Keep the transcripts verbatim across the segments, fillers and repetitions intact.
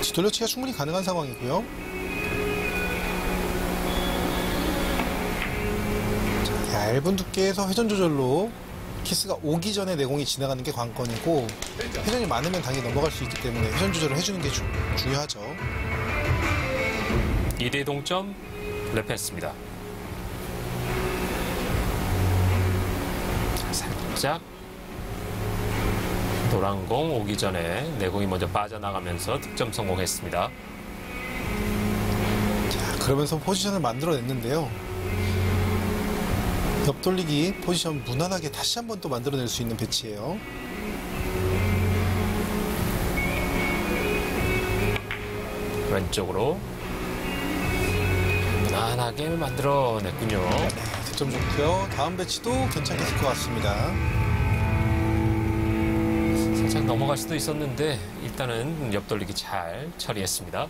뒤돌려치기가 충분히 가능한 상황이고요. 자, 얇은 두께에서 회전 조절로 키스가 오기 전에 내공이 지나가는 게 관건이고, 회전이 많으면 당연히 넘어갈 수 있기 때문에 회전 조절을 해주는 게 주, 중요하죠. 이 대 동점 레펜스입니다. 살짝 노란 공 오기 전에 내공이 먼저 빠져나가면서 득점 성공했습니다. 자, 그러면서 포지션을 만들어냈는데요. 옆돌리기 포지션 무난하게 다시 한번 또 만들어낼 수 있는 배치예요. 왼쪽으로 무난하게 만들어냈군요. 네, 득점 좋고요. 다음 배치도 괜찮겠을 것 같습니다. 살짝 넘어갈 수도 있었는데 일단은 옆돌리기 잘 처리했습니다.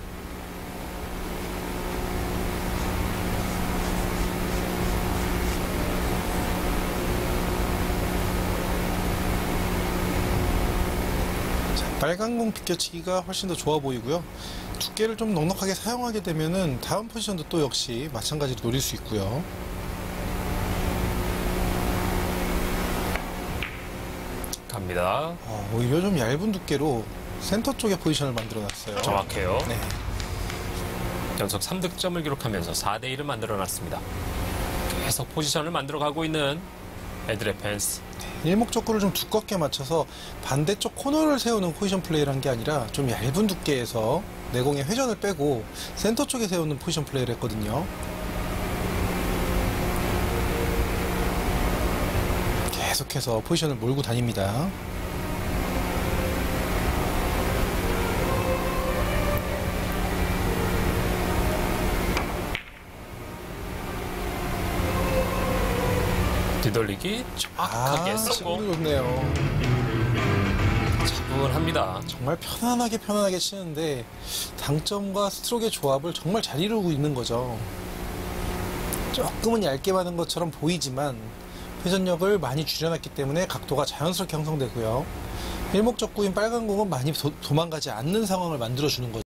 빨간 공 비껴치기가 훨씬 더 좋아 보이고요. 두께를 좀 넉넉하게 사용하게 되면은 다음 포지션도 또 역시 마찬가지로 노릴 수 있고요. 갑니다. 어, 오히려 좀 얇은 두께로 센터 쪽에 포지션을 만들어놨어요. 정확해요. 네. 연속 삼 득점을 기록하면서 사 대 일을 만들어놨습니다. 계속 포지션을 만들어가고 있는 에드레펜스. 일목적구를 좀 두껍게 맞춰서 반대쪽 코너를 세우는 포지션 플레이를 한 게 아니라 좀 얇은 두께에서 내공의 회전을 빼고 센터 쪽에 세우는 포지션 플레이를 했거든요. 계속해서 포지션을 몰고 다닙니다. 뒤돌리기 정확하게 아, 성공. 친구 좋네요. 차분합니다. 정말 편안하게 편안하게 치는데 당점과 스트로크의 조합을 정말 잘 이루고 있는 거죠. 조금은 얇게 맞은 것처럼 보이지만 회전력을 많이 줄여놨기 때문에 각도가 자연스럽게 형성되고요. 일목적구인 빨간 공은 많이 도, 도망가지 않는 상황을 만들어주는 거죠.